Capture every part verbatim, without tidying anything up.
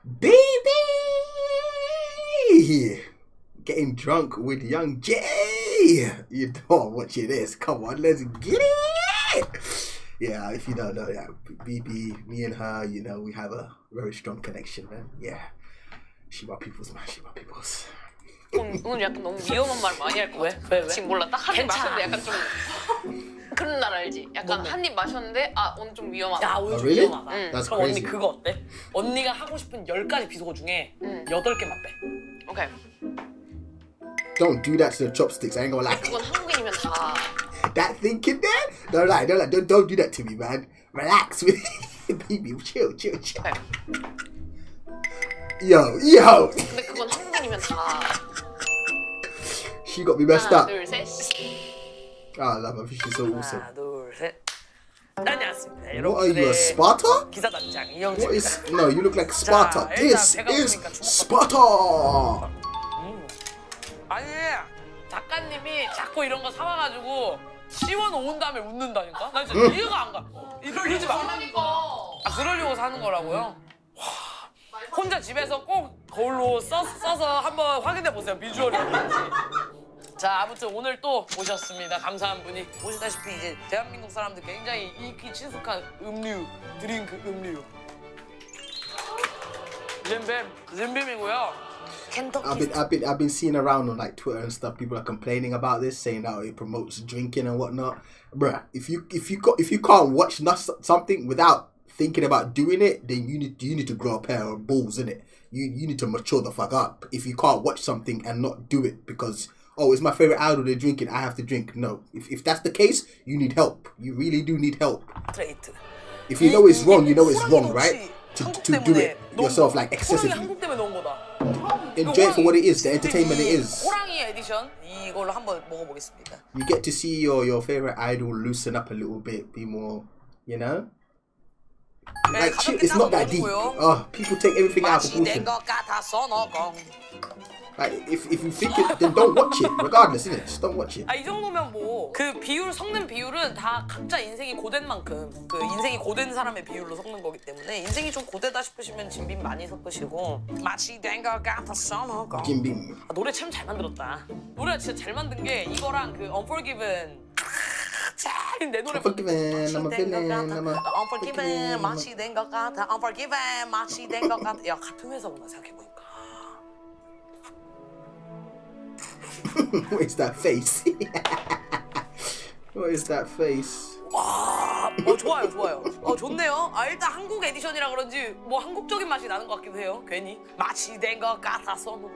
Baby! Getting drunk with young Jay. You don't watching this. Come on, let's get it. Yeah, if you don't know, yeah, B B, me and her, you know, we have a very strong connection, man. Yeah. She my people's, man. She my people's. 오늘, 오늘 약간 너무 위험한 말 많이 할 것 같아. 왜? 왜? 지금 몰라. 딱 한 입 마셨는데 약간 좀 그런 날 알지? 약간 한 입 마셨는데 아 오늘 좀 위험하다. 야 오늘 좀 really? 위험하다. 응. That's 그럼 crazy. 언니 그거 어때? 언니가 하고 싶은 열 가지 비속어 중에 응. 여덟 개만 빼. 오케이. Don't do that to the chopsticks. I ain't gonna lie. 그건 한국인이면 다. That thinking there? Don't lie. Don't lie. Don't don't do that to me, man. Relax with baby. Chill, chill, chill. 오케이. Yo, yo. 근데 그건 한국인이면 다. She got me messed 하나, up. 둘, 셋. Oh, I love her. She's so awesome. 하나 둘 셋. 안녕하십니까 What are you, a 여러분들의 Sparta? 기사단장 What 이영주입니다. is? No, you look like Sparta. 자, This 일단 배가 is 고프니까 좀 Sparta. 음. 아니 작가님이 자꾸 이런 거 사와가지고 씌워놓은 다음에 웃는다니까? 나 진짜 이해가 안 가. 이러지 마. 아 그러려고 사는 거라고요? 와, 혼자 집에서 꼭 거울로 써, 써서 한번 확인해 보세요. 비주얼이 어떤지. 자 아무튼 오늘 또 오셨습니다. 감사한 분이. 보시다시피 이제 대한민국 사람들 굉장히 익히 친숙한 음료, 드링크 음료. 잼뱀, 잼뱀이고요. 켄터키. I've been, I've been, I've been seeing around on like Twitter and stuff. People are complaining about this, saying that it promotes drinking and whatnot. Bruh, if you, if you, got, if you can't watch something without thinking about doing it, then you need, you need to grow a pair of balls, innit? You, you need to mature the fuck up. If you can't watch something and not do it because, oh, it's my favorite idol, they're drinking, I have to drink. No, if, if that's the case, you need help. You really do need help. If you know it's wrong, you know it's wrong, right? To, to do it yourself like excessively. 한국 때문에 넣은 거다. Enjoy it for what it is, the entertainment it is. 호랑이 에디션 이걸로 한번 먹어보겠습니다. You get to see your, your favorite idol loosen up a little bit, be more, you know? Like, shit, it's not that deep. Oh, people take everything out of proportion. Like, if, if you think it, then don't watch it, regardless, innit? Just don't watch it. 아, 이 정도면 뭐 그 비율 섞는 비율은 다 각자 인생이 고된 만큼 그 인생이 고된 사람의 비율로 섞는 거기 때문에 인생이 좀 고되다 싶으시면 진빔 많이 섞으시고 마치 된 것 같아서 먹어. 진빔. 아, 노래 참 잘 만들었다. 노래가 진짜 잘 만든 게 이거랑 그 Unforgiven 내 노래 Unforgiven, I'm a villain, I'm a Unforgiven 마치 된 것 같아 Unforgiven 마치 된 것 같아. 야 같은 회사구나 생각해보니까. What is that face? What is that face? 와, 어 좋아요, 좋아요. 어 좋네요. 아 일단 한국 에디션이라 그런지 뭐 한국적인 맛이 나는 것 같기도 해요. 괜히 맛이 된 것 같아서. Oh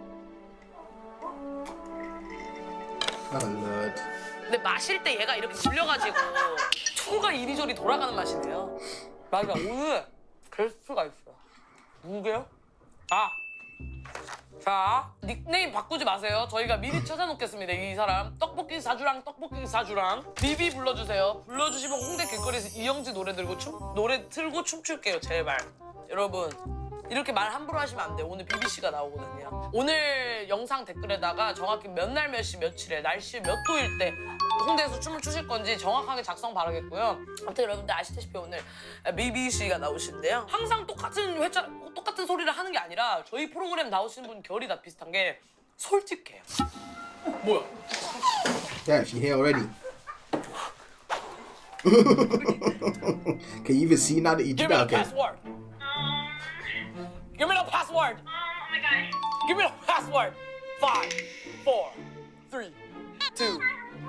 Lord. 근데 마실 때 얘가 이렇게 물려가지고 투가 이리저리 돌아가는 맛이네요. 맞아, 오늘 게스트가 있어요. 누구게요? 아. 자, 닉네임 바꾸지 마세요. 저희가 미리 찾아놓겠습니다. 이 사람 떡볶이 사주랑 떡볶이 사주랑 비비 불러주세요. 불러주시면 홍대 길거리에서 이영지 노래 들고 춤 노래 틀고 춤출게요. 제발 여러분 이렇게 말 함부로 하시면 안 돼요. 오늘 비비 씨가 나오거든요. 오늘 영상 댓글에다가 정확히 몇 날 몇 시 며칠에 날씨 몇 도일 때 홍대에서 춤을 추실 건지 정확하게 작성 바라겠고요. 아무튼 여러분들 아시다시피 오늘 비비 씨가 나오시는데요. 항상 똑같은 회차 똑같은 소리를 하는 게 아니라 저희 프로그램 나오시는 분 결이 다 비슷한 게 솔직해요. 뭐야? Yeah, she here already. Can you even see now that you do Give me that the again? password. Give me the password. Oh my god. Give me the password. Five, four, three, two.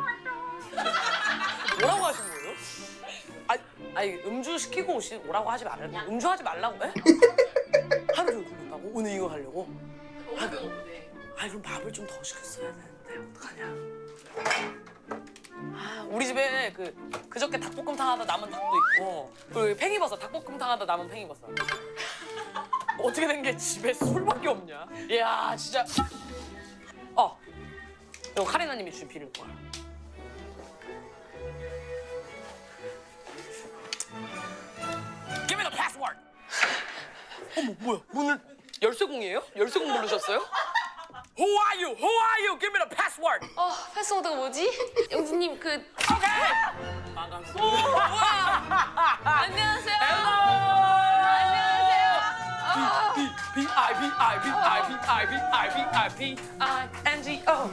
뭐라고 하신 거예요? 아니, 아니 음주 시키고 오시 오라고 하지 말라고. 음주 하지 말라고 해? 하루 종일 굶었다고? 오늘 이거 하려고? 아, 아니 그럼 밥을 좀 더 시켰어야 되는데 어떡하냐? 아, 우리 집에 그 그저께 닭볶음탕 하다 남은 닭도 있고 그 팽이버섯 닭볶음탕 하다 남은 팽이버섯. 어떻게 된 게 집에 술밖에 없냐? 이야 진짜. 어, 이거 카리나님이 주신 비밀 거야. Give me the password. 어머 뭐야? 문을 열쇠공이에요? 열쇠공 부르셨어요? Who are you? Who are you? Give me the password. 어 패스워드가 뭐지? 영수님 그. 오케이. 반갑습니다. 안녕하세요. Hello. 안녕하세요. 아. P I P I P I P I P I P I P I N G O.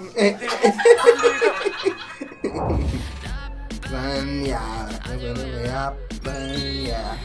Banya, banya, banya,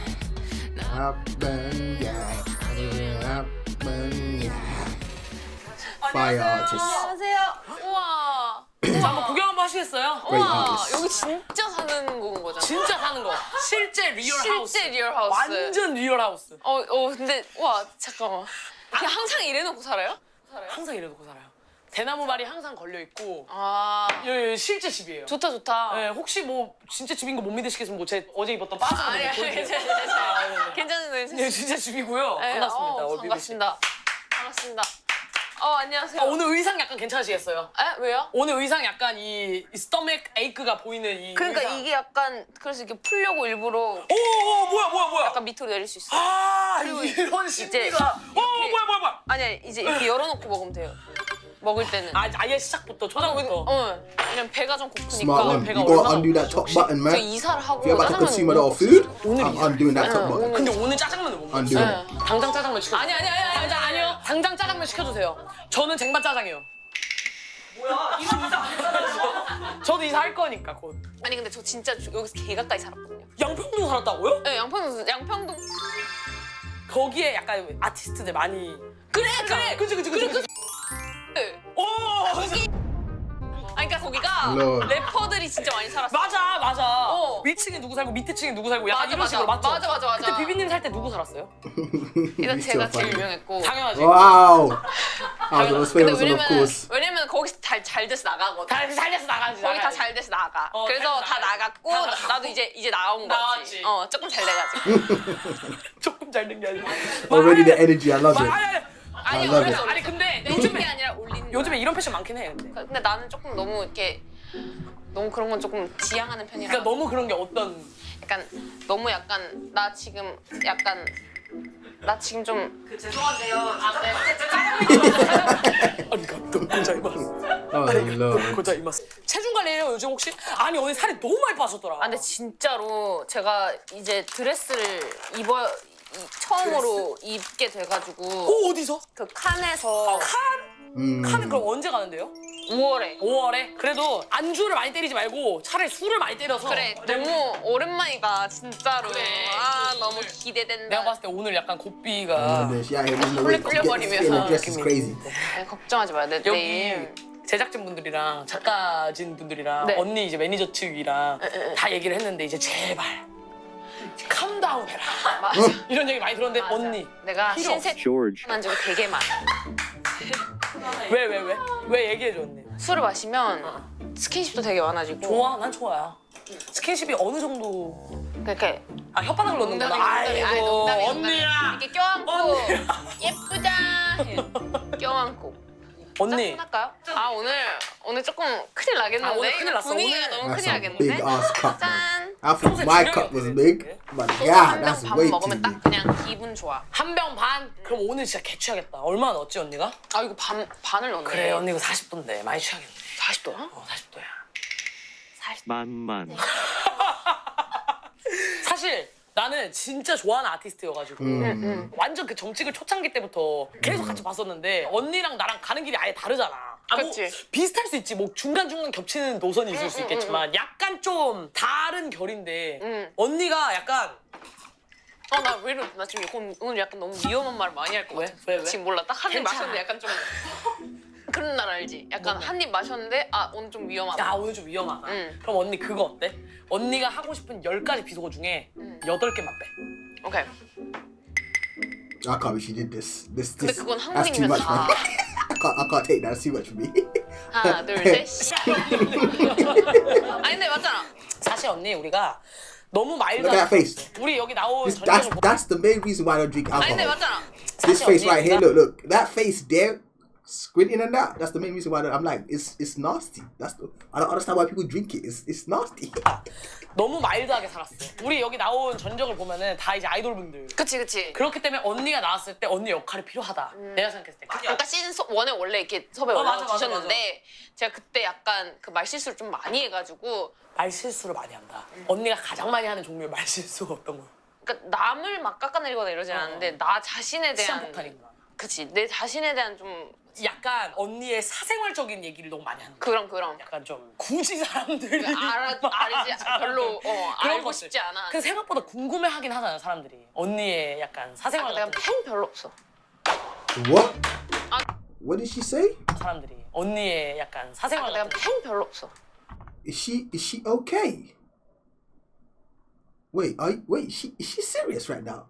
banya, banya. Fire artist. 안녕하세요. 우와. 자, 한번 구경 한번 하시겠어요? Great 우와, artist. 여기 진짜 사는 건 거잖아. 진짜 사는 거. 실제 리얼 하우스. 실제 리얼 하우스. 완전 리얼 하우스. 어, 어, 근데 와, 잠깐만. 그냥 항상 이래놓고 살아요? 항상 이래놓고 살아요. 대나무 말이 항상 걸려 있고. 아, 예, 예, 실제 집이에요. 좋다, 좋다. 예, 혹시 뭐 진짜 집인 거 못 믿으시겠으면 뭐 제 어제 입었던 바지 아니, 아니, 괜찮아요. 괜찮은 네, 괜찮아요. 진짜 집이고요. 네, 반갑습니다. 어, 월비비 씨. 반갑습니다. 반갑습니다. 어, 안녕하세요. 아, 오늘 의상 약간 괜찮으시겠어요? 에? 왜요? 오늘 의상 약간 이, 이 스토맥 에이크가 보이는 이 그러니까 의상. 이게 약간 그래서 이렇게 풀려고 일부러 오, 오 뭐야 뭐야 뭐야. 약간 밑으로 내릴 수 있어. 아 그리고 이런 이제 심리가. 오 이렇게- 뭐야 뭐야 뭐야. 아니야, 이제 이렇게 열어놓고 먹으면 돼요. 먹을 때는. 아 아예 시작부터 초장부터. 어, 왜냐면 배가 좀 Smart 고프니까. one. 배가 You gotta 얼마나 undo that top 혹시- button, 저 man. 이사를 하고 If you're about to 짜장면을 consume 못 a lot of 먹었어. food, 오늘 I'm 이사. undoing that top 응, button. 오늘 근데 오늘 짜장면을 못 안 먹어요. 돼요. 네. 당장 짜장면 시켜. 아니 아니 아니 아니 당장 아니요. 당장 짜장면 시켜주세요. 저는 쟁반 짜장이요. 뭐야? 이거 이사 안 했잖아요. 저도 이사할 거니까 곧. 아니 근데 저 진짜 여기서 개 가까이 살았거든요. 양평동 살았다고요? 네, 양평동 양평동. 거기에 약간 아티스트들 많이. 그래 그래. 그치 그치 그치. 그치. 네. 오. 아니 그러니까 거기가 Lord. 래퍼들이 진짜 많이 살았어. 맞아 맞아. 어. 위층에 누구 살고 밑에 층에 누구 살고 약간 맞아, 이런 맞아. 식으로 맞죠? 맞아, 맞아, 맞아. 그때 비비님 살 때 누구 살았어요? 일단 제가 제일 funny. 유명했고. 당연하지. Wow. I was the most 근데 famous one, of 왜냐면 course. 왜냐면 거기서 잘 잘 돼서 나가거든. 다 살려서 나가지. 거기 다 나가지. 잘 돼서 나가. 어, 그래서 잘 다 나가. 나갔고 다 나- 나가고. 나도 이제 이제 나온 나왔지. 거지. 어 조금 잘 돼가지고. 조금 잘 된 게 아니라. Already the energy, I love 말- it. 아니, 아니, 아니 love 그래서 it. 아니, 근데 요즘에 요즘에- 게 아니라 올리는. 요즘에 이런 패션 많긴 해 근데. 거야. 근데 나는 조금 너무 이렇게 너무 그런 건 조금 지양하는 편이라. 그러니까 너무 그런 게 어떤. 약간 너무 약간 나 지금 약간 나 지금 좀 그 죄송한데요. 아, 네. 아니 감독 고자이마스. Oh, Lord. 고자이마스. 체중 관리해요 요즘 혹시? 아니 오늘 살이 너무 많이 빠졌더라. 아 근데 진짜로 제가 이제 드레스를 입어 이- 처음으로 입게 돼가지고 오 어디서? 그 칸에서 Mm. 칸은 그럼 언제 가는데요? 우월에 오월에? 그래도 안주를 많이 때리지 말고 차라리 술을 많이 때려서. 그래 너무 오랜만이다 진짜로. 그래. 아 너무 기대된다. 내가 봤을 때 오늘 약간 Oh, 고삐가 this, yeah, in the way to get this feeling dressed is crazy. 아니, 걱정하지 마. 내 여기 내일 제작진 분들이랑 작가진 분들이랑 네. 언니 이제 매니저 측이랑 에, 에. 다 얘기를 했는데 이제 제발 캄다운 해라 맞아. 이런 얘기 많이 들었는데 맞아. 언니 내가 필요 신세 George. 한 적이 되게 많아. 왜 왜 왜? 왜 얘기해줘 언니. 술을 마시면 스킨십도 되게 많아지고. 좋아 난 좋아요. 스킨십이 어느 정도. 그러니까 아 혓바닥을 넣는구나. 농담이, 농담이. 아니, 농담이, 농담이. 언니야. 이렇게 껴안고 언니야. 예쁘다 껴안고. 언니 짠할까요? 아 오늘 오늘 조금 큰일 나겠는데. 아, 오늘 큰일 났어, 분위기가 오늘. 너무 That's 큰일 a 나겠는데. big ass cup, man. 짠. I thought my cup was big, but God, that's 한병반 way too 먹으면 딱 big. 그냥 기분 좋아. 한 병 반? 그럼 오늘 진짜 개취하겠다. 얼마나 넣었지 언니가? 아 이거 반 반을 넣네. 그래 언니 이거 사십 도인데 많이 취하겠네. 사십 도야? 어 사십 도야. 만만. 사실 나는 진짜 좋아하는 아티스트여가지고 Mm. 완전 그 정식을 초창기 때부터 계속 같이 봤었는데 언니랑 나랑 가는 길이 아예 다르잖아. 아, 뭐 그치. 비슷할 수 있지. 뭐 중간중간 겹치는 노선이 있을 수 있겠지만 약간 좀 다른 결인데 응. 언니가 약간 어나 왜 이러? 나 지금 오늘, 오늘 약간 너무 위험한 말 많이 할 것 왜? 같아. 왜, 왜? 지금 몰라. 딱 한 입 괜찮아. 마셨는데 약간 좀 그런 날 알지? 약간 한 입 마셨는데 아 오늘 좀 위험하다. 야 오늘 좀 위험하다. 응. 그럼 언니 그거 어때? 언니가 하고 싶은 열 가지 비속어 중에 여덟 개만 빼. 오케이. I can't believe she did this. This, 근데 this. 그건 That's too 한국인이면 much, 다 man. I can't, I can't take that. That's too much for me. 하나 둘 셋. 아니 근데 맞잖아. 사실 언니 우리가 너무 마일드. Look at that face. 우리 여기 나온 This, that's 전적을 보. that's the main reason why I don't drink 아니 근데 alcohol. 맞잖아. This 사실 face 언니 right here, 우리가- look, look, that face there, squinting and that. That's the main reason why I'm like, it's it's nasty. That's the, I don't understand why people drink it. It's it's nasty. 너무 마일드하게 살았어. 우리 여기 나온 전적을 보면은 다 이제 아이돌 분들. 그치 그치. 그렇기 때문에 언니가 나왔을 때 언니 역할이 필요하다. 내가 생각했을 때. 그러니까 시즌 원에 원래 이렇게 섭외 어, 맞아, 올라와 맞아, 주셨는데 제가 그때 약간 그 말실수를 좀 많이 해가지고 말실수를 많이 한다. 언니가 가장 많이 하는 종류의 말실수가 어떤 거야? 그러니까 남을 막 깎아내리거나 이러진 않는데 나 자신에 대한 시한폭탄이구나. 그치 내 자신에 대한 좀 약간 언니의 사생활적인 얘기를 너무 많이 하는 거야. 그럼 그럼 약간 좀 굳이 사람들이 알아 알지 별로 어 그런 알고 것들. 싶지 않아. 근데 생각보다 궁금해하긴 하잖아요 사람들이. 언니의 약간 사생활 아, 내가 같은 팬 별로 없어. What? 아. What did she say? 사람들이 언니의 약간 사생활 아, 내가 같은 팬 별로 없어. Is she is she okay? Wait, are you, wait, she is she serious right now?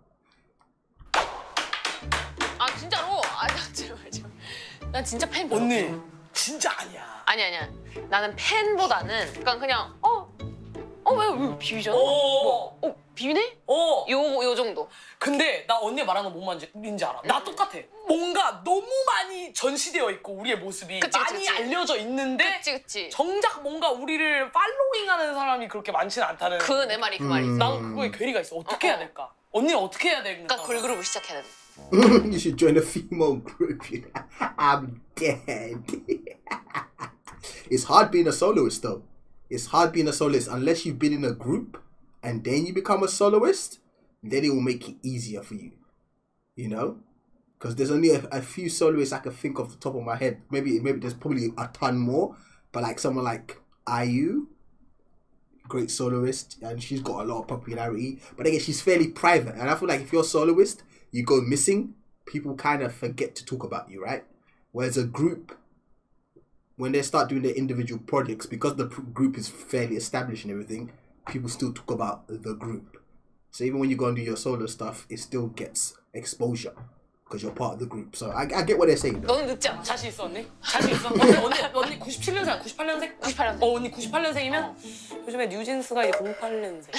아 진짜로? 아 제발 제발. 난 진짜 팬 별로 언니 없어. 진짜 아니야. 아니 아니야. 나는 팬보다는 약간 그냥 어어왜 왜 비비잖아? 오. 뭐, 어 비비네? 어. 요 요 정도. 근데 나 언니 말하는 뭔 말인지 알아. 나 똑같아. 뭔가 너무 많이 전시되어 있고 우리의 모습이 그치, 그치, 많이 그치. 알려져 있는데 그치 그치. 정작 뭔가 우리를 팔로잉하는 사람이 그렇게 많지는 않다는. 그 내 말이 그 말이지. 음. 나도 그거에 괴리가 있어. 어떻게 해야 될까? 언니는 어떻게 해야 될까? 그러니까 걸그룹을 시작해야 돼. You should join a female group. I'm dead. It's hard being a soloist though. It's hard being a soloist unless you've been in a group and then you become a soloist. Then it will make it easier for you. You know? Because there's only a, a few soloists I can think off the top of my head. Maybe maybe there's probably a ton more. But like someone like I U, great soloist, and she's got a lot of popularity. But again, she's fairly private. And I feel like if you're a soloist, you go missing, people kind of forget to talk about you, right? Whereas a group, when they start doing their individual projects, because the pr- group is fairly established and everything, people still talk about the group. So even when you go and do your solo stuff, it still gets exposure because you're part of the group. So I, I get what they're saying. Though. 너는 늦지 않아? 자신 있어 언니? 자신 있어? 언니 언니 언니 구십칠 년생, 구십팔 년생? 구십팔 년생. 어 언니 구십팔 년생이면 요즘에 뉴진스가 이제 공팔 년생.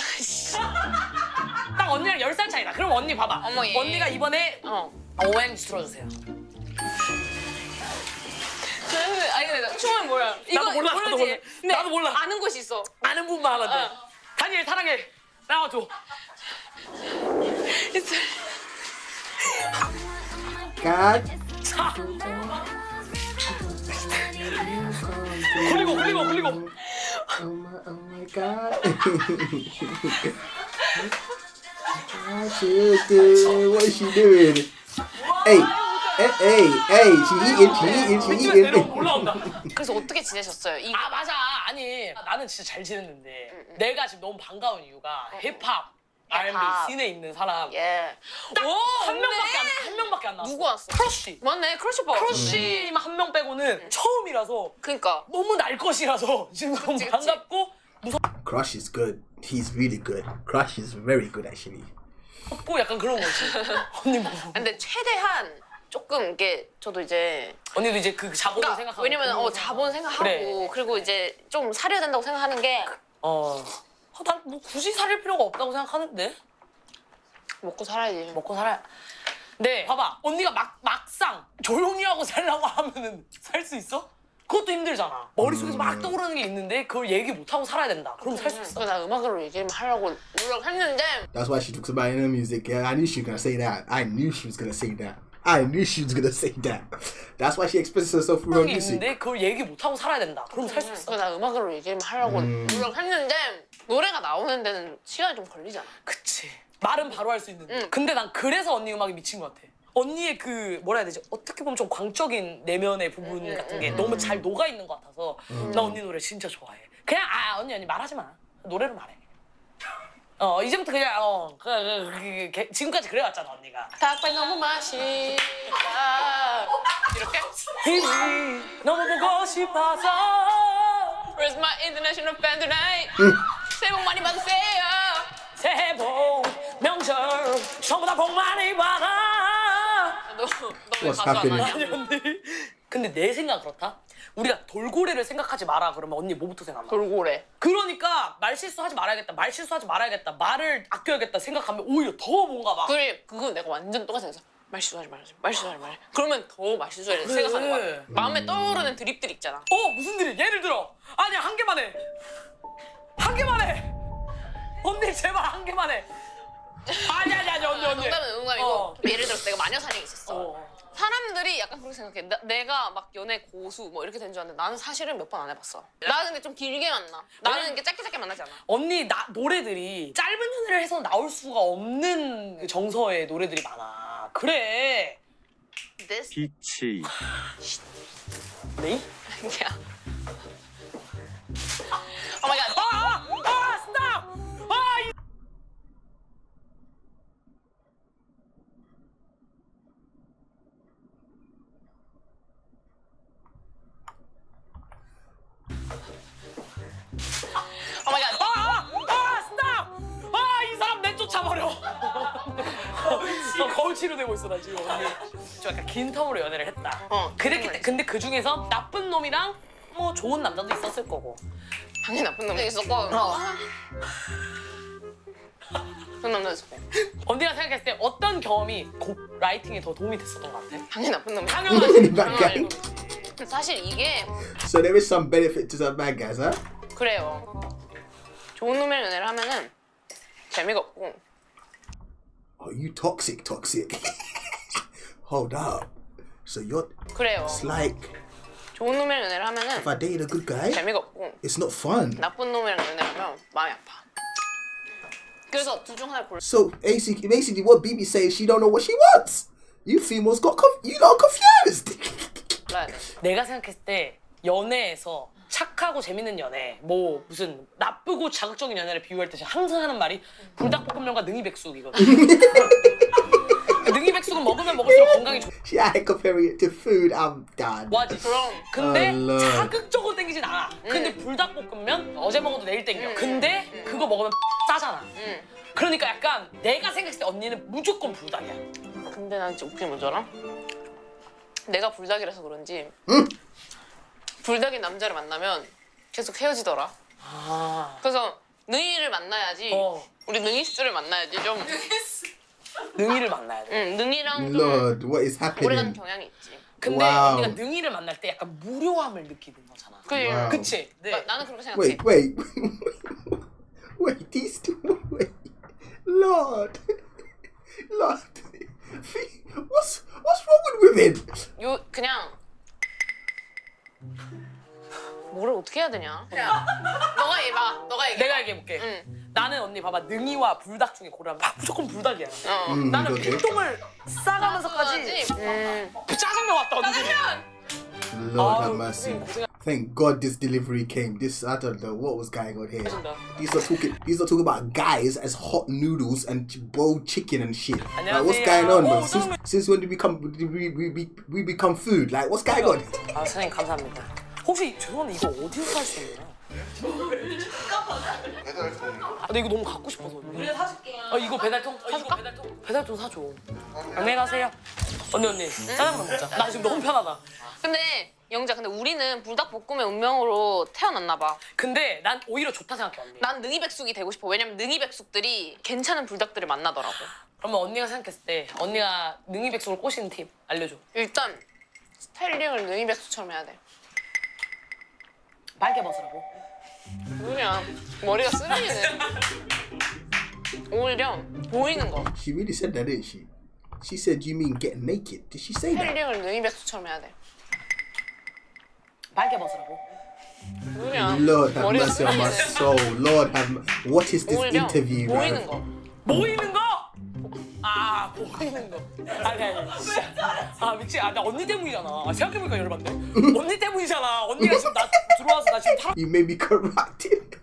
딱 언니랑 열 살 차이다. 그럼 언니 봐봐. 어머, 얘. 언니가 이번에 어. 오엠지 틀어주세요. 근데 아니 근데 춤은 뭐야? 이거 나도 몰라, 나도 모르지? 몰라. 근데 나도 몰라. 아는 곳이 있어. 아는 분만 하면 돼. 어. 다니엘 사랑해. 나와줘. God. 자. 굴리고 굴리고 굴리고. Oh my, oh my God. What is she doing? Hey, hey, hey, hey, she eating, she eating, she 밑으로 eating. 내려오고 올라온다. 그래서 어떻게 지내셨어요? 이 아 맞아. 아니 나는 진짜 잘 지냈는데 내가 지금 너무 반가운 이유가 힙합, 알앤비 힙합. 씬에 있는 사람 예. 딱 오, 한 없네. 명밖에 안, 한 명밖에 안 나왔어. 누구 왔어? 크러쉬. 맞네, 크러쉬 오빠. 크러쉬만 한 명 빼고는 처음이라서 그니까. 너무 날 것이라서 지금 너무 그치, 그치. 반갑고 Crush is good. He's really good. Crush is very good, actually. 무섭고 약간 그런 거지. 언니 뭐? 근데 최대한 조금 이게 저도 이제 언니도 이제 그 자본을 그러니까 생각하고 왜냐면 어 자본 생각하고 그래. 그리고 이제 좀 사려야 된다고 생각하는 게 어. 어, 난 뭐 굳이 살릴 필요가 없다고 생각하는데 먹고 살아야지. 먹고 살아야. 네, 봐봐. 언니가 막 막상 조용히 하고 살라고 하면은 살 수 있어? 그것도 힘들잖아. 머릿속에서 막 떠오르는 게 있는데 그걸 얘기 못 하고 살아야 된다. 그럼 살 수 있어. 그래서 나 음악으로 얘기를 하려고 노력했는데 That's why she talks about in her music. Yeah, I knew she was gonna say that. I knew she was gonna say that. I knew she was gonna say that. That's why she expresses herself through her 게 music. 있는데 그걸 얘기 못 하고 살아야 된다. 그럼 살 수 있어. 그래서 나 음악으로 얘기를 하려고 노력했는데 노래가 나오는 데는 시간이 좀 걸리잖아. 그치. 말은 바로 할 수 있는데. 응. 근데 난 그래서 언니 음악에 미친 것 같아. 언니의 그 뭐라 해야 되지? 어떻게 보면 좀 광적인 내면의 부분 응, 같은 응, 게 응. 너무 잘 녹아 있는 것 같아서 나 언니 노래 진짜 좋아해. 그냥 아 언니 언니 말하지 마. 노래로 말해. 어 이제부터 그냥 어 그, 그, 그, 그, 지금까지 그래왔잖아 언니가. 닭발 너무 맛있다. 이렇게? 힘이 너무 보고 싶어서. Where's my international fan tonight? 새해 복 많이 받으세요. 새해 복 명절 전부 다 복 많이 받아. 너, 너왜 What's 가수 안 happening? 하냐? 아니 언니. 근데 내 생각 그렇다. 우리가 돌고래를 생각하지 마라 그러면 언니 뭐부터 생각나? 돌고래. 그러니까 말 실수하지 말아야겠다. 말 실수하지 말아야겠다. 말을 아껴야겠다 생각하면 오히려 더 뭔가 막. 그래, 그건 내가 완전 똑같이 생각했어. 말실수하지 말아야지. 말실수하지 말아. 그러면 더 말실수하지 그래. 생각하는 거야. 마음에 떠오르는 드립들 있잖아. 어 무슨 일이? 예를 들어 아니야 한 개만 해. 한 개만 해. 언니 제발 한 개만 해. 아니 아니 아니 언니 언니. 농담은 농담이고 어. 예를 들어서 내가 마녀사냥이 있었어. 어. 사람들이 약간 그렇게 생각해. 나, 내가 막 연애 고수 뭐 이렇게 된 줄 알았는데 나는 사실은 몇 번 안 해봤어. 나는 근데 좀 길게 만나. 나는 이렇게 짧게 짧게 만나지 않아. 언니 나 노래들이 짧은 연애를 해서 나올 수가 없는 그 정서의 노래들이 많아. 그래. this? 비치. 네? Yeah. Oh my god. 아! 아! 아! 스탑! 아! 이... Oh my god. 아! 아! 아! 스탑! 아! 이 사람 내쫓아버려. 어, 거울 치료되고 있어 나 지금. 좀 약간 긴 텀으로 연애를 했다. 어, 그랬기 정말. 때 근데 그 중에서 나쁜 놈이랑 뭐 좋은 남자도 있었을 거고. 당연히 나쁜 놈도 있었고. 어. 그런 남자 있었고. 언니가 생각했을 때 어떤 경험이 곡 라이팅에 더 도움이 됐었던 것 같아? 당연히 나쁜 놈이. 당연하지. Bad guy. 사실 이게 So there is some benefit to some bad guys, huh? 그래요. 좋은 놈이랑 연애를 하면은 재미가 없고. Oh, you toxic, toxic. Hold up. So you're. 그래요. It's like 좋은 놈이랑 연애를 하면은 if I dated a good guy, 재미가 없고 it's not fun. 나쁜 놈이랑 연애를 하면 마음이 아파. 그래서 둘 중 하나를 골라. So basically, basically, what B B says, she don't know what she wants. You females got conf- you lot confused. 골라야 돼. 내가 생각했을 때 연애에서 착하고 재밌는 연애, 뭐 무슨 나쁘고 자극적인 연애를 비유할 때 항상 하는 말이 불닭볶음면과 능이백숙이거든. 능이백숙은 먹으면 먹을수록 건강이 좋. She ain't comparing it to food. I'm done. 와지. 그럼 근데 Oh, Lord. 자극적으로 땡기진 않아. 근데 불닭볶음면 어제 먹어도 내일 땡겨. 근데 그거 먹으면 짜잖아. 응. 그러니까 약간 내가 생각했을 때 언니는 무조건 불닭이야. 근데 난 진짜 웃긴 뭔지 알아? 내가 불닭이라서 그런지 응? 불닭인 남자를 만나면 계속 헤어지더라. 아. 그래서 능이를 만나야지. 어. 우리 능이스를 만나야지 좀. 능이를 만나야 돼. 응, 능이랑 좀 Lord, what is 오래가는 happening? 경향이 있지. 근데 와우. 언니가 능이를 만날 때 약간 무료함을 느끼는 거잖아. 그 와우. 그치? 네. 나, 나는 그렇게 생각해. Wait, wait, wait. These two. Wait, Lord, Lord. What's what's wrong with women? 요 그냥 뭐를 어떻게 해야 되냐? 너가 해봐. 너가 얘기해. 내가 얘기해볼게. 응. 나는 언니 봐봐 능이와 불닭 중에 고르면 아, 무조건 불닭이야. 어. 음, 나는 okay. 빈통을 싸가면서까지 음. 짜장면 왔다 언니. Lord 아유, have mercy. 고생- Thank God this delivery came. This I don't know what was going on here. 고생한다. These are talking. These are talking about guys as hot noodles and boiled chicken and shit. Like what's 안녕하세요. going on, 어, man? Since, 저는- since when did we become did we, we, we, we become food? Like what's going on? 아 선생님 감사합니다. 혹시 죄송한데 이거 어디서 살 수 있나요? 아, 근데 이거 너무 갖고 싶어서. 우리가 사줄게. 아 이거 배달통? 아, 이거 배달통? 배달통 사줘. 안녕히 가세요. 언니 언니 짜장면 먹자. 나 지금 너무 편하다. 근데 영자, 근데 우리는 불닭볶음의 운명으로 태어났나 봐. 근데 난 오히려 좋다 생각해 언니. 난 능이백숙이 되고 싶어. 왜냐면 능이백숙들이 괜찮은 불닭들을 만나더라고. 그러면 언니가 생각했을 때 언니가 능이백숙을 꼬시는 팁 알려줘. 일단 스타일링을 능이백숙처럼 해야 돼. 빨개 벗으라고. 그냥 머리가 쓰레기네. 오히려 보이는 거. She really said that, didn't she? She said, "You mean get naked?" Did she say that? 스타일링을 능이백숙처럼 해야 돼. 빨개 벗으라고. 그냥 Lord have 머리가 mercy on my 쓰레기네. soul. Lord have. m- What is this 오히려 interview, 보이는 man? 거. 보이는 거. 아 보이는 거. 아니 아니 진짜. 아 미치. 아 나 언니 때문이잖아. 아, 생각해보니까 열받네. 언니 때문이잖아. 언니가 지금 나 들어와서 나 지금 타. You made me corrupted.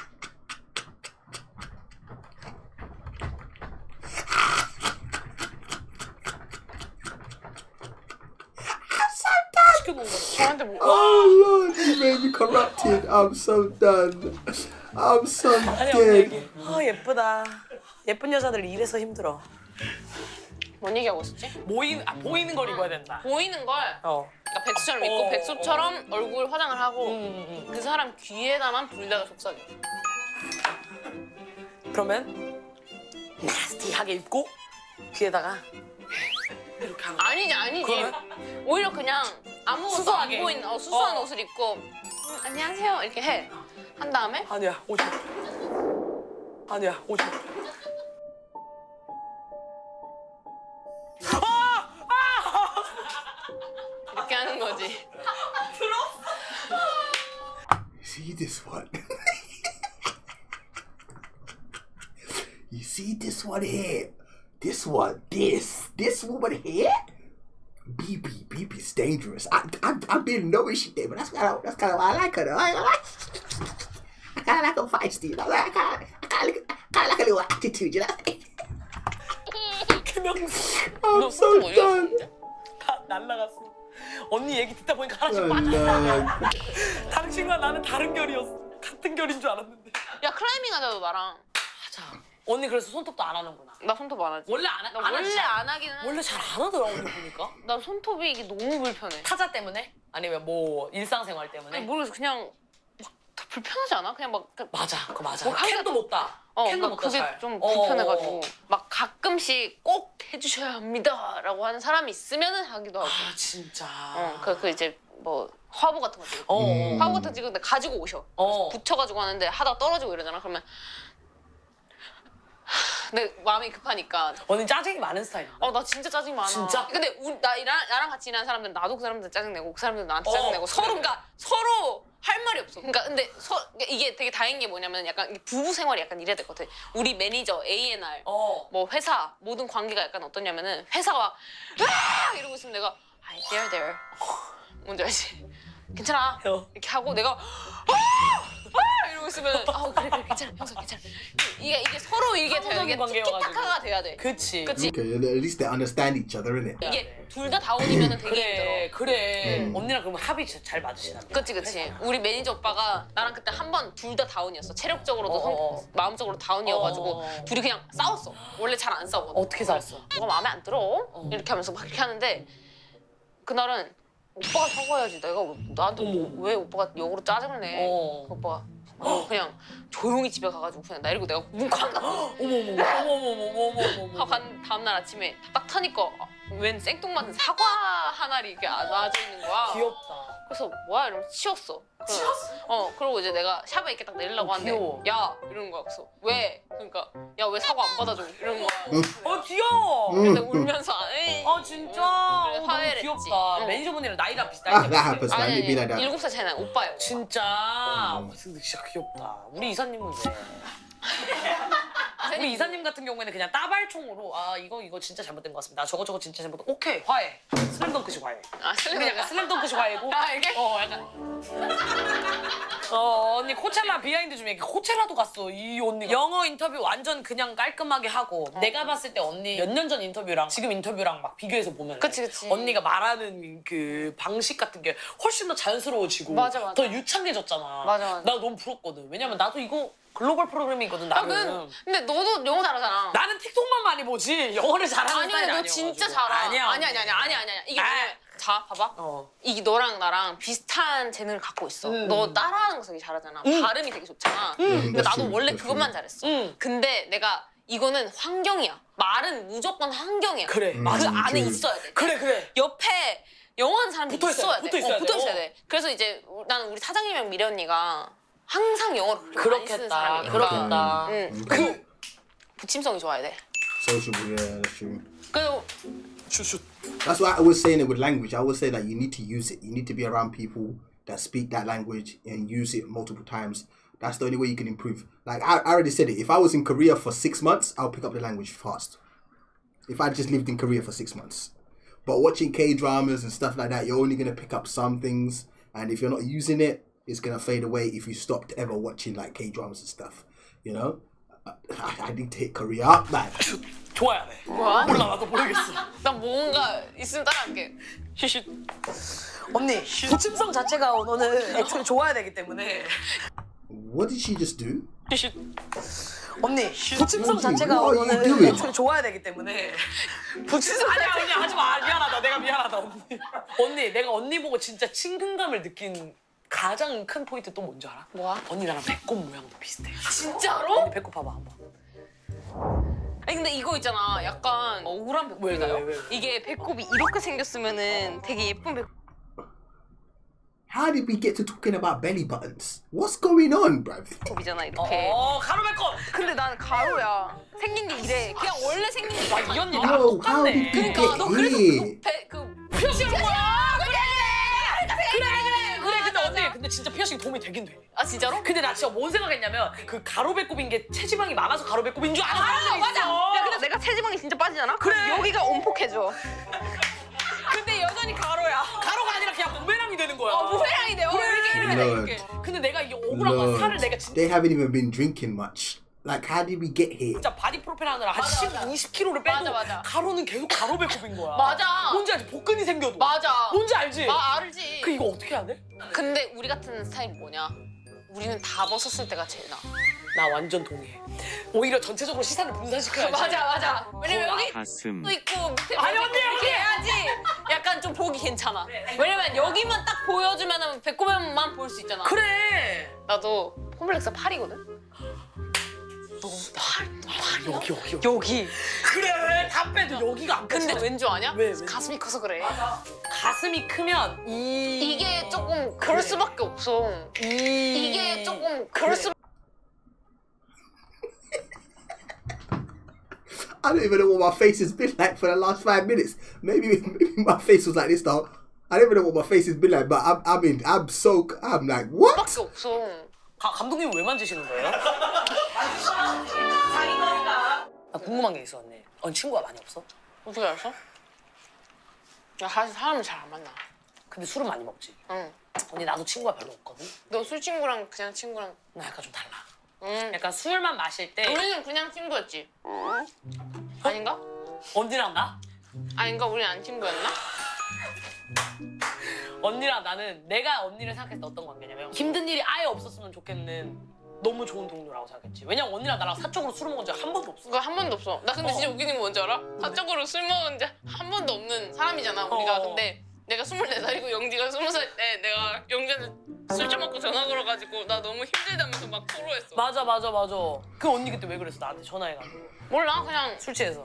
시켜놓은 거. 저한테 뭐? Oh Lord, you made me corrupted. I'm so done. I'm so 아니 언니 dead. 얘기. 아 예쁘다. 예쁜 여자들 이래서 힘들어. 뭔 얘기하고 있었지? 보이는 아 보이는 걸 입어야 된다. 보이는 걸 어. 그러니까 백수처럼 입고 어, 백수처럼 얼굴 화장을 하고 음, 음, 음. 그 사람 귀에다만 불닭을 속삭여. 그러면 나스티하게 입고 귀에다가 이렇게 하는 거. 아니지 아니지. 그러면? 오히려 그냥 아무것도 수수하게. 안 보이는 어, 수수한 어. 옷을 입고 음, 안녕하세요 이렇게 해. 한 다음에 아니야 오지. 아니야 오지. 이렇게 하는 거지. See this one? You see this one here? This one, this, this woman here? B B B, B B's dangerous. I, I, I've been knowing she did, but that's kind of, that's kind of why I like her though. I, I, like, I kind of like her feisty, you know? I kind of, I kind of, kind of like a little attitude, you know? I'm so done. 다 날라갔어. 언니 얘기 듣다 보니까 하나씩 Oh, 빠졌어. no. 다른 친구가 나는 다른 결이었어. 같은 결인 줄 알았는데. 야 클라이밍 하자도 나랑. 하자. 언니 그래서 손톱도 안 하는구나. 나 손톱 안 하지. 원래 안 하. 나 안 원래 하지. 안 하기는. 원래 잘 안 하더라 언니 보니까. 나 손톱이 이게 너무 불편해. 타자 때문에? 아니면 뭐 일상생활 때문에? 아니 모르겠어. 그냥 막 다 불편하지 않아? 그냥 막. 그- 맞아, 그거 맞아. 뭐 하기가 캔도 못 따. 어, 캔도 그러니까 못 따. 그게 잘. 좀 어, 불편해가지고 어, 어. 막 가끔씩 꼭 해주셔야 합니다라고 하는 사람이 있으면은 하기도 하고. 아 진짜. 어, 그, 그 이제 뭐 화보 같은 거 찍을 때. 어. 음. 화보 같은 거 찍을 때 가지고 오셔. 어. 붙여가지고 하는데 하다가 떨어지고 이러잖아. 그러면 내 마음이 급하니까. 언니 짜증이 많은 스타일이야. 어, 나 진짜 짜증 많아. 진짜? 근데 우리, 나, 나랑, 나랑 같이 일하는 사람들은 나도 그 사람들 짜증내고 그 사람들은 나한테 어, 짜증내고 서로 그래. 그러니까 서로 할 말이 없어. 그러니까 근데 서, 그러니까 이게 되게 다행인 게 뭐냐면 약간 이게 부부 생활이 약간 이래야 될 것 같아. 우리 매니저 에이 앤 알 어. 뭐 회사 모든 관계가 약간 어떠냐면은 회사가 막 아! 이러고 있으면 내가 아, there there. 뭔지 알지? 괜찮아. 어. 이렇게 하고 내가 아! 이러고 있으면 아, 그래 그래 괜찮아. 형사 괜찮아. 이게 이게 서로 이게 돼야 상호적인 이게 관계여가지고. 티키타카가 돼야 돼. 그치. 그치? Okay, at least they understand each other, innit? 이게 둘 다 다운이면 되게 그래, 힘들어. 그래. 음. 언니랑 그러면 합이 진짜 잘 맞으시나? 그치 그치. 우리 매니저 오빠가 나랑 그때 한 번 둘 다 다운이었어. 체력적으로도 어, 어. 성- 마음적으로 다운이어가지고 어. 둘이 그냥 싸웠어. 원래 잘 안 싸우거든. 어떻게 싸웠어? 뭐가 마음에 안 들어? 이렇게 하면서 막 이렇게 하는데 그날은 오빠가 사과해야지. 내가 왜- 나한테 뭐- 왜 오빠가 역으로 짜증을 내? 어. 오빠가 어, 그냥 조용히 집에 가가지고 그냥 나 이러고 내가 뭉쾅 닫고 어머머머, 어머머머, 하고 간 다음날 아침에 딱 타니까 아, 웬 생뚱맞은 사과 한 알이 이렇게 놔져 있는 거야. 귀엽다. 그래서 뭐야 이러면서 치웠어. 치웠어? 어 그러고 이제 내가 샵에 이렇게 딱 내리려고 어, 하는데 귀여워. 야 이러는 거야. 그래서 왜? 그러니까 야 왜 사과 안 받아줘? 이러는 거야. 어 귀여워. 음. 근데 울면서 에이. 아 진짜. 그래, 어, 너무 화해를 했지. 귀엽다. 응. 매니저분이랑 나이가 비슷. Ah, that happens, man. 아니 It'd be like 아니 that. 일곱 살 차이 나 오빠예요. 진짜. 와, 근데 진짜 귀엽다. 우리 이사님은 왜? 우리 이사님 같은 경우에는 그냥 따발총으로 아 이거 이거 진짜 잘못된 것 같습니다. 저거 저거 진짜 잘못. 오케이 화해. 슬램덩크식 화해. 아 근데 약간 슬램덩크식 화해고. 아 이게? 어 약간. 어 언니 코첼라 비하인드 중에 코첼라도 갔어 이 언니. 영어 인터뷰 완전 그냥 깔끔하게 하고 어. 내가 봤을 때 언니 몇 년 전 인터뷰랑 지금 인터뷰랑 막 비교해서 보면 그치, 그치. 언니가 말하는 그 방식 같은 게 훨씬 더 자연스러워지고 맞아, 맞아. 더 유창해졌잖아. 맞아, 맞아. 나 너무 부럽거든. 왜냐면 나도 이거 글로벌 프로그램이거든 아, 나는. 그, 근데 너도 영어 잘하잖아. 나는 틱톡만 많이 보지 영어를 잘하는 아니 스타일이 너 아니야. 진짜 잘하. 아니야. 아니 아니 아니 아니 아니 아니. 이게 아. 뭐냐면 자 봐봐. 어. 이게 너랑 나랑 비슷한 재능을 갖고 있어. 음. 너 따라하는 거 되게 잘하잖아. 음. 발음이 되게 좋잖아. 음, 근데 that's 나도 true, 원래 that's 그것만 true. 잘했어. 음. 근데 내가 이거는 환경이야. 말은 무조건 환경이야. 그래 음. 맞아. 그 안에 true. 있어야 돼. 그래 그래. 옆에 영어하는 사람들이 붙어 있어야 있어야 돼, 돼. 붙어 있어야 어, 붙어 돼. 있어야 어. 돼. 그래서 이제 우- 나는 우리 사장님이랑 미래 언니가 항상 영어를 그렇게 많이 쓰는 그렇겠다. 사람이니까. 그렇겠다. 응. Okay. 그 부침성이 좋아야 돼. Social, yeah, that's true. 그리고 슛슛. That's why I was saying it with language. I always say that you need to use it. You need to be around people that speak that language and use it multiple times. That's the only way you can improve. Like I, I already said it. If I was in Korea for six months, I'll pick up the language fast. If I just lived in Korea for six months. But watching K dramas and stuff like that, you're only gonna pick up some things, and if you're not using it, it's gonna fade away if you stopped ever watching like K dramas and stuff. You know, I, I need to hit Korea up, man. 좋아야 돼. 뭐야? 몰라 나도 모르겠어. 난 뭔가 있으면 따라할게. 슛슛. 언니 부침성 자체가 너는 애초에 좋아야 되기 때문에. What did she just do? 슛슛. 언니 부침성 What 자체가 are you 너는 doing? 애초에 좋아야 되기 때문에. 부침성 아니야 언니 하지 마. 미안하다. 내가 미안하다 언니. 언니 내가 언니 보고 진짜 친근감을 느낀 가장 큰 포인트 또 뭔지 알아? 뭐야? 언니 나랑 배꼽 모양도 비슷해. 진짜로? 언니 배꼽 봐봐 한번. 아니 근데 이거 있잖아. 약간 억울한 배꼽이나요? 왜, 왜, 왜? 이게 배꼽이 이렇게 생겼으면은 되게 예쁜 배꼽. How did we get to talking about belly buttons? What's going on, bruv? 이잖아 이렇게. 어 가로 배꼽. 근데 나는 가로야. 생긴 게 이래. 그냥 원래 생긴 게 와, 이 언니 이래. 나랑 Bro, how 똑같네. did you 그러니까 get 너 그래서 here? 그, 배, 그 표시한 거야. 그래. 그래 그래 그래 근데 언니 근데 진짜 피어싱 도움이 되긴 돼. 아 진짜로? 근데 나 진짜 뭔 생각했냐면 그 가로 배꼽인 게 체지방이 많아서 가로 배꼽인 줄 아는 아 사람들이 맞아. 있어. 야 근데 내가 체지방이 진짜 빠지잖아? 그래. 그럼 여기가 온폭해져. 근데 여자 완전히 가로야. 가로가 아니라 그냥 부메랑이 되는 거야. 어 부메랑이 돼요. 이렇게 이렇게 돼, Lord. 이렇게. 근데 내가 이게 억울한 거야. 살을 내가 진짜 They haven't even been drinking much. Like, how did we get here? 진짜 바디 프로필 하느라 한 십, 이십 킬로그램를 빼도 맞아, 맞아. 가로는 계속 가로 배꼽인 거야. 맞아. 뭔지 알지? 복근이 생겨도. 맞아. 뭔지 알지? 아 알지. 그 이거 어떻게 해야 돼? 근데 우리 같은 스타일이 뭐냐? 우리는 다 벗었을 때가 제일 나. 나 완전 동의해. 오히려 전체적으로 시선을 분산시켜야지. 맞아 맞아. 왜냐면 여기 가슴 또 있고 밑에 아니, 뭐 언니, 이렇게 언니! 해야지. 약간 좀 보기 괜찮아. 왜냐면 여기만 딱 보여주면은 배꼽에만 보일 수 있잖아. 그래. 나도 콤플렉스 팔이거든. 너무 팔 팔이야? 여기 여기 여기. 여기. 그래. 다 빼도 여기가 안 근데 펴져. 왠 줄 아냐? 왜, 왜? 가슴이 커서 그래. 가슴이 크면 이 이게 조금 그럴 수밖에 없어. 이 이게 조금 그럴 수. I don't even know what my face has been like for the last five minutes. Maybe, maybe my face was like this though. I don't even know what my face has been like, but I'm, I mean, I'm so, I'm like, what? 밖에 없어. 가, 감독님 왜 만지시는 거예요? 나 궁금한 게 있어 언니. 언니 친구가 많이 없어? 어떻게 알았어? 나 사실 사람을 잘 안 만나. 근데 술은 많이 먹지. 응. 언니 나도 친구가 별로 없거든. 너 술 친구랑 그냥 친구랑. 나 약간 좀 달라. 응. 약간 술만 마실 때 우리는 그냥 친구였지. 아닌가? 언니랑 나? 아닌가? 우리는 안 친구였나? 언니랑 나는 내가 언니를 생각했을 때 어떤 관계냐면 힘든 일이 아예 없었으면 좋겠는 너무 좋은 동료라고 생각했지. 왜냐면 언니랑 나랑 사적으로 술을 먹은 적이 한 번도 없어. 그거 한 번도 없어. 나 근데 어. 진짜 웃기는 거 뭔지 알아? 사적으로 술 먹은 적 한 번도 없는 사람이잖아 우리가. 어. 근데 내가 스물네 살이고 영지가 스무 살 때 내가 영지한테 술 좀 먹고 전화 걸어가지고 나 너무 힘들다면서 막 토로했어. 맞아 맞아 맞아. 그 언니 그때 왜 그랬어? 나한테 전화해가지고 몰라 그냥. 술 취해서.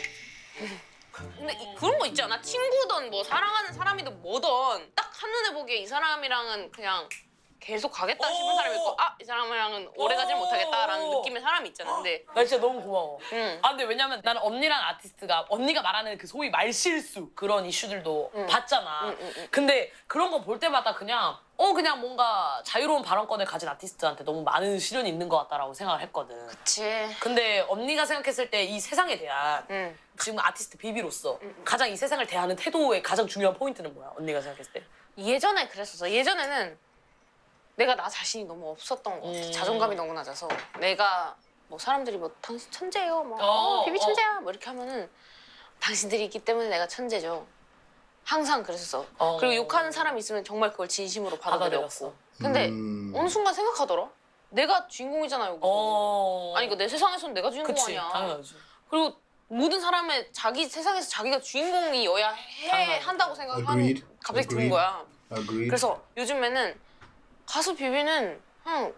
근데 이- 그런 거 있지 않아? 친구든 뭐 사랑하는 사람이든 뭐든 딱 한눈에 보기에 이 사람이랑은 그냥 계속 가겠다 싶은 오. 사람이 있고 아 이 사람이랑은 오래 가지를 못하겠다라는 오. 느낌의 사람이 있잖아. 근데 나 진짜 너무 고마워. 응. 아 근데 왜냐면 나는 언니랑 아티스트가 언니가 말하는 그 소위 말실수 그런 이슈들도 응. 봤잖아. 응, 응, 응. 근데 그런 거 볼 때마다 그냥 어 그냥 뭔가 자유로운 발언권을 가진 아티스트한테 너무 많은 시련이 있는 것 같다라고 생각을 했거든. 그치. 근데 언니가 생각했을 때 이 세상에 대한 응. 지금 아티스트 비비로서 가장 이 세상을 대하는 태도의 가장 중요한 포인트는 뭐야? 언니가 생각했을 때? 예전에 그랬었어. 예전에는 내가 나 자신이 너무 없었던 것 같아. 음. 자존감이 너무 낮아서 내가 뭐 사람들이 뭐 당신 천재예요, 뭐 어, 어, 비비 어. 천재야, 뭐 이렇게 하면은 당신들이 있기 때문에 내가 천재죠. 항상 그랬었어. 어. 그리고 욕하는 사람이 있으면 정말 그걸 진심으로 받아들였고. 받아들였어. 근데 음. 어느 순간 생각하더라. 내가 주인공이잖아 여기서. 어. 아니 그 내 세상에서는 내가 주인공 그치, 아니야. 당연하지. 그리고 모든 사람의 자기 세상에서 자기가 주인공이어야 해 당연하지. 한다고 생각하는 Agreed. 갑자기 드는 Agreed. 거야. Agreed. 그래서 요즘에는 가수 비비는 그냥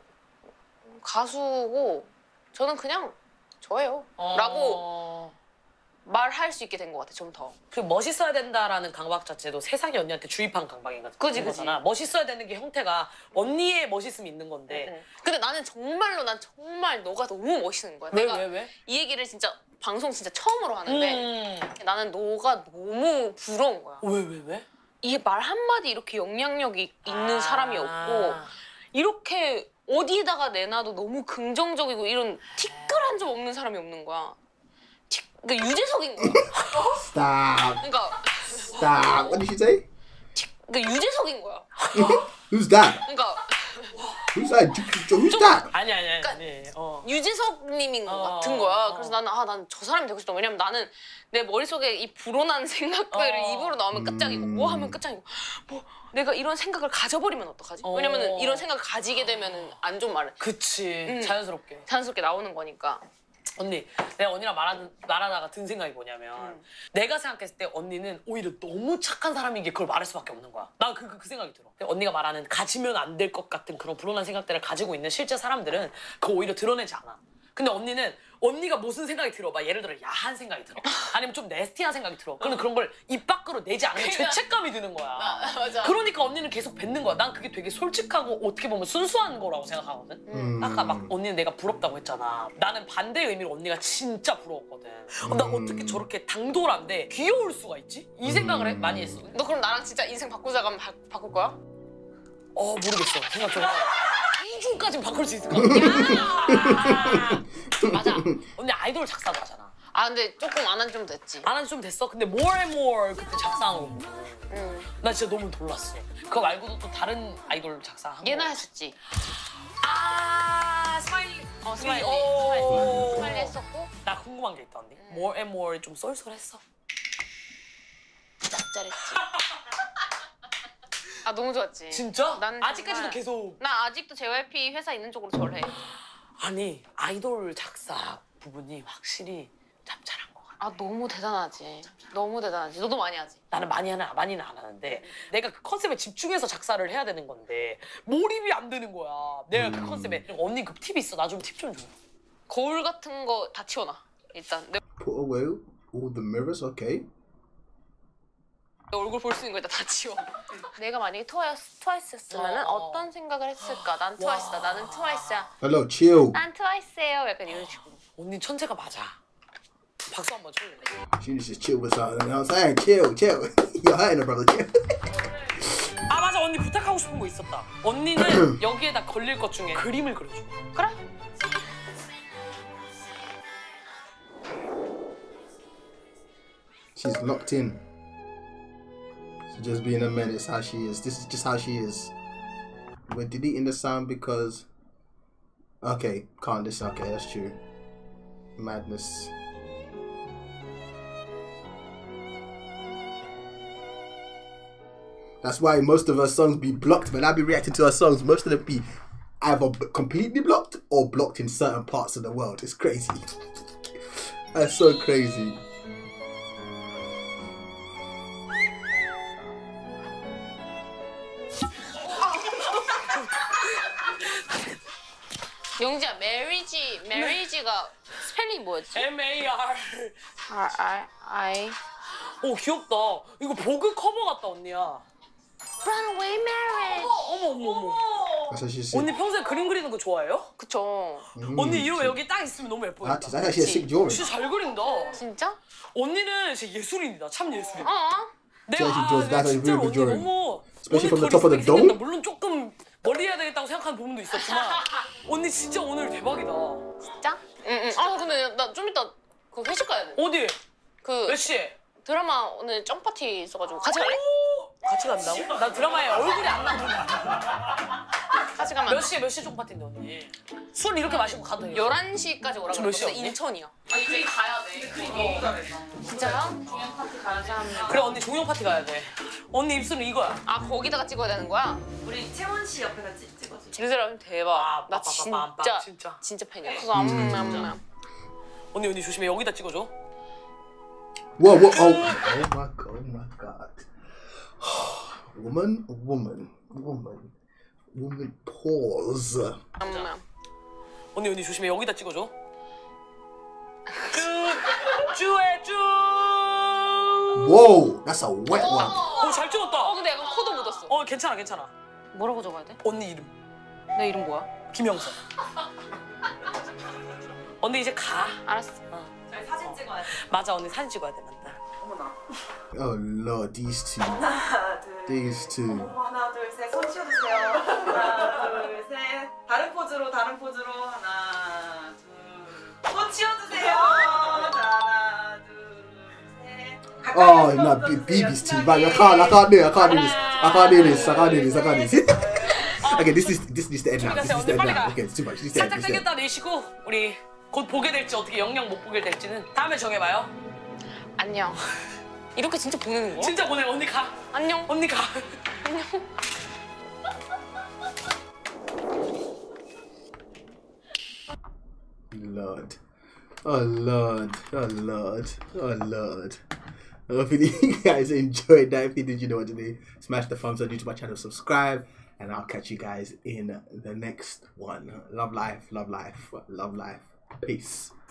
가수고 저는 그냥 저예요. 어. 라고 말할 수 있게 된 것 같아, 좀 더. 그 멋있어야 된다라는 강박 자체도 세상이 언니한테 주입한 강박인 거잖아. 그지, 그지. 멋있어야 되는 게 형태가 언니의 멋있음이 있는 건데. 근데 나는 정말로 난 정말 너가 너무 멋있는 거야. 왜, 내가 왜, 왜? 이 얘기를 진짜 방송 진짜 처음으로 하는데 음. 나는 너가 너무 부러운 거야. 왜, 왜, 왜? 이게 말 한마디 이렇게 영향력이 있는 아. 사람이 없고 이렇게 어디에다가 내놔도 너무 긍정적이고 이런 티끌한 점 없는 사람이 없는 거야. 티, 그러니까 유재석인 거야. Stop. 그러니까, Stop. What did she say? 티, 그러니까 유재석인 거야. Who's that? 그러니까 Who's that? Who's that? 아니, 아니, 아니. 아니. 어. 유재석님인 것 어, 같은 거야. 어. 그래서 나는 아, 난 저 사람이 되고 싶다. 왜냐면 나는 내 머릿속에 이 불온한 생각들을 어. 입으로 나오면 끝장이고 뭐 하면 끝장이고 뭐 내가 이런 생각을 가져버리면 어떡하지? 어. 왜냐면은 이런 생각을 가지게 되면은 안 좋은 말을 그치. 음. 자연스럽게. 자연스럽게 나오는 거니까. 언니, 내가 언니랑 말하, 말하다가 든 생각이 뭐냐면 음. 내가 생각했을 때 언니는 오히려 너무 착한 사람인 게 그걸 말할 수밖에 없는 거야. 난 그 그, 그 생각이 들어. 언니가 말하는 가지면 안 될 것 같은 그런 불온한 생각들을 가지고 있는 실제 사람들은 그거 오히려 드러내지 않아. 근데 언니는 언니가 무슨 생각이 들어? 막 예를 들어 야한 생각이 들어. 아니면 좀 네스티한 생각이 들어. 그러면 그런 걸 입 밖으로 내지 않으면 그러니까. 죄책감이 드는 거야. 아, 맞아. 그러니까 언니는 계속 뱉는 거야. 난 그게 되게 솔직하고 어떻게 보면 순수한 거라고 생각하거든. 음. 아까 막 언니는 내가 부럽다고 했잖아. 나는 반대의 의미로 언니가 진짜 부러웠거든. 어, 나 음. 어떻게 저렇게 당돌한데 귀여울 수가 있지? 이 생각을 해, 많이 했어. 너 그럼 나랑 진짜 인생 바꾸자고 하면 바, 바꿀 거야? 어 모르겠어. 생각 좀 해봐. 이중까지는 바꿀 수 있을 것 같아. 야! 맞아. 언니 아이돌 작사도 하잖아. 아 근데 조금 안 한 좀 됐지. 안 한 지 좀 됐어? 근데 more and more 그때 작사하고 응. 나 진짜 너무 놀랐어. 그거 말고도 또 다른 아이돌 작사한 얘나 거. 했었지. 아 스마일리. 어 스마일리. 오. 스마일리. 스마일리 했었고. 나 궁금한 게 있다 언니. more and more 좀 쏠쏠했어. 짭짤했지. 아 너무 좋았지. 진짜? 난 아직까지도 정말- 계속. 나 아직도 제이와이피 회사 있는 쪽으로 절해. 아니 아이돌 작사 부분이 확실히 짭짤한 것 같아. 아 너무 대단하지. 너무 대단하지. 너도 많이 하지. 나는 많이 하나 많이는 안 하는데 내가 그 컨셉에 집중해서 작사를 해야 되는 건데 몰입이 안 되는 거야. 내가 그 컨셉에 언니 그 팁 있어? 나 좀 팁 좀 줘. 거울 같은 거 다 치워놔. 일단 내 Put away all the mirrors. Okay. 얼굴 볼 수 있는 거 다 치워. 내가 만약에 트와이스, 트와이스였으면 어. 어떤 생각을 했을까? 난 트와이스다. 나는 트와이스야. Hello, chill. 난 트와이스예요. 약간 이런 식으로. 언니 천재가 맞아. 박수 한번 쳐줄래? She needs to chill with something. You know what I'm saying? Chill, chill. You're hurting her, brother. Chill. 아 맞아 언니 부탁하고 싶은 거 있었다. 언니는 여기에다 걸릴 것 중에 그림을 그려줘. 그래? She's locked in. She's just being a menace. How she is. This is just how she is. We're deleting the sound because. Okay, can't this. Okay, that's true. Madness. That's why most of her songs be blocked. When I be reacting to her songs, most of them be either b- completely blocked or blocked in certain parts of the world. It's crazy. That's so crazy. 영지야, 메리지, 메리지가 스펠링 뭐였지? M A R. R R I. 오 귀엽다. 이거 보그 커버 같다 언니야. Runaway Marriage. 어머 어머 어머. That's what she said. 언니 평소에 그림 그리는 거 좋아해요? 그쵸. Mm, 언니 이러면 여기 딱 있으면 너무 예뻐요. That is that's actually a sick drawing. 진짜 잘 그린다. 진짜? 언니는 진짜 예술인이다. 참 예술인. 어. 내가 actually 아, draws- 내가 that's a 진짜로 really 언니 good drawing. 너무 Especially from the 오늘 top of the 덜 dome. 생겼다. 물론 조금 멀리 해야 되겠다고 생각하는 부분도 있었지만 언니 진짜 오늘 대박이다. 진짜? 응응. 아 근데 나 좀 이따 그 회식 가야 돼. 어디? 그 몇 시에? 드라마 오늘 쩡 파티 있어가지고 같이 갈래? 같이 간다고? 나 드라마에 얼굴이 안 나오는데. 같이 가면 몇 안 돼? 시에 몇 시에 쫑파티인데 언니? 술 이렇게 마시고 가도 돼요? 열한 시까지 오라고 저 몇 시야, 그랬어. 언니? 인천이야. 아 이제 가야 돼. 진짜요? 종영 파티 감사합니다. 그래 언니 종영 파티 가야 돼. 언니 입술은 이거야. 아 거기다가 찍어야 되는 거야? 우리 채원 씨 옆에다 찍, 찍어줘. 이 사람 대박. 아, 나 빠빠빠빠빠, 진짜 진짜. 진짜 팬이야. 그거 안 먹나 안 언니 언니 조심해 여기다 찍어줘. Whoa, whoa, oh. Oh my god, oh my god. Woman, woman, woman, woman, pause. 먹나. 언니 언니 조심해 여기다 찍어줘. 쭈 쭈에 쭈. Whoa, that's a wet one. 어잘 찍었다. 어 근데 약간 코도 묻었어. 어 괜찮아 괜찮아. 뭐라고 적어야 돼? 언니 이름 내 이름 뭐야? 김영선. 언니 이제 가. 알았어. 저희 사진 찍어야 돼. 맞아 언니 사진 찍어야 돼 맞다. 어머나. Oh lord, these two, 하나, 둘. these two. 어머, 하나, 둘, 셋. 손 치워주세요. 하나, 둘, 셋. 다른 포즈로, 다른 포즈로. 하나, 둘. 손 치워주세요. 하나, 둘, 셋. 가까이 Oh 와서 no, 웃어주세요. B- B's too 신나게. bad. I can't, I can't do it. I can't do this. I can't do this. I can't do this. I can't do this. Okay, this is this needs to end now. This needs to end now. Okay, it's too much. This needs to end. 살짝 This needs to end. 당겼다 내쉬고 우리 곧 보게 될지 어떻게 영영 못 보게 될지는 다음에 정해봐요. 안녕. 이렇게 진짜 보내는 거야? 진짜 보내 언니 가. 안녕. 언니 가. 안녕. Lord. Oh Lord. Oh Lord. Oh Lord. Hopefully you guys enjoyed that. If you did, you know what to do. Smash the thumbs up, YouTube my channel, subscribe, and I'll catch you guys in the next one. Love life, love life, love life. Peace.